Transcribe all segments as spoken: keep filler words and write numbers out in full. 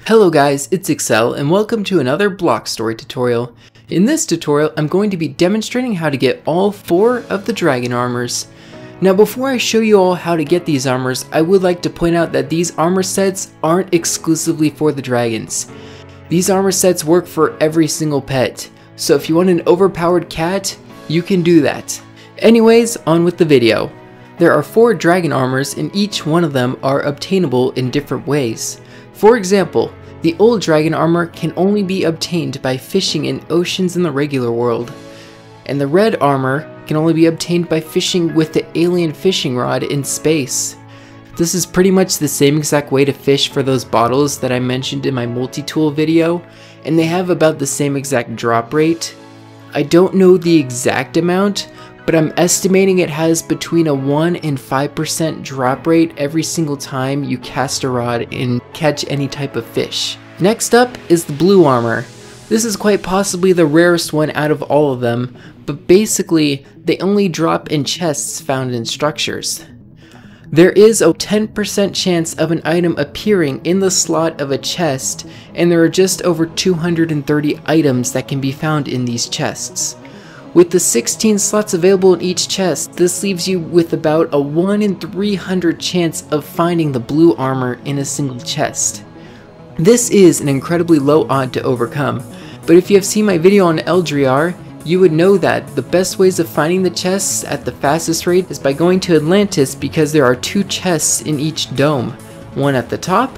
Hello guys, it's Excel and welcome to another block story tutorial. In this tutorial, I'm going to be demonstrating how to get all four of the dragon armors. Now before I show you all how to get these armors, I would like to point out that these armor sets aren't exclusively for the dragons. These armor sets work for every single pet, so if you want an overpowered cat, you can do that. Anyways, on with the video. There are four dragon armors and each one of them are obtainable in different ways. For example, the old dragon armor can only be obtained by fishing in oceans in the regular world, and the red armor can only be obtained by fishing with the alien fishing rod in space. This is pretty much the same exact way to fish for those bottles that I mentioned in my multi-tool video, and they have about the same exact drop rate. I don't know the exact amount, but I'm estimating it has between a one and five percent drop rate every single time you cast a rod and catch any type of fish. Next up is the blue armor. This is quite possibly the rarest one out of all of them, but basically they only drop in chests found in structures. There is a ten percent chance of an item appearing in the slot of a chest, and there are just over two hundred thirty items that can be found in these chests. With the sixteen slots available in each chest, this leaves you with about a one in three hundred chance of finding the blue armor in a single chest. This is an incredibly low odd to overcome, but if you have seen my video on Eldriar, you would know that the best ways of finding the chests at the fastest rate is by going to Atlantis, because there are two chests in each dome, one at the top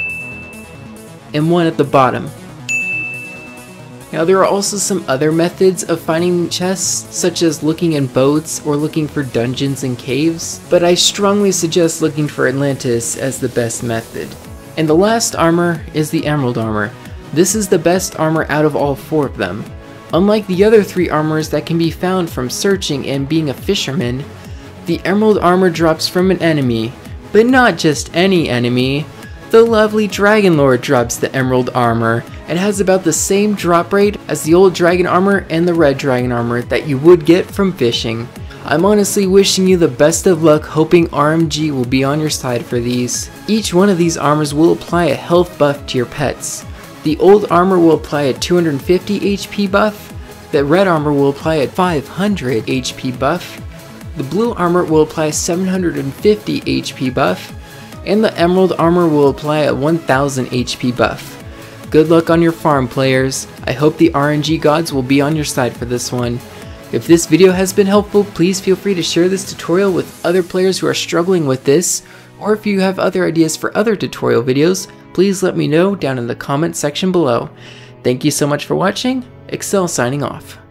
and one at the bottom. Now there are also some other methods of finding chests, such as looking in boats or looking for dungeons and caves, but I strongly suggest looking for Atlantis as the best method. And the last armor is the emerald armor. This is the best armor out of all four of them. Unlike the other three armors that can be found from searching and being a fisherman, the emerald armor drops from an enemy, but not just any enemy. The lovely Dragon Lord drops the emerald armor and has about the same drop rate as the old dragon armor and the red dragon armor that you would get from fishing. I'm honestly wishing you the best of luck, hoping R M G will be on your side for these. Each one of these armors will apply a health buff to your pets. The old armor will apply a two hundred fifty H P buff, the red armor will apply a five hundred H P buff, the blue armor will apply a seven hundred fifty H P buff, and the emerald armor will apply a one thousand H P buff. Good luck on your farm, players. I hope the R N G gods will be on your side for this one. If this video has been helpful, please feel free to share this tutorial with other players who are struggling with this, or if you have other ideas for other tutorial videos, please let me know down in the comment section below. Thank you so much for watching. Excel signing off.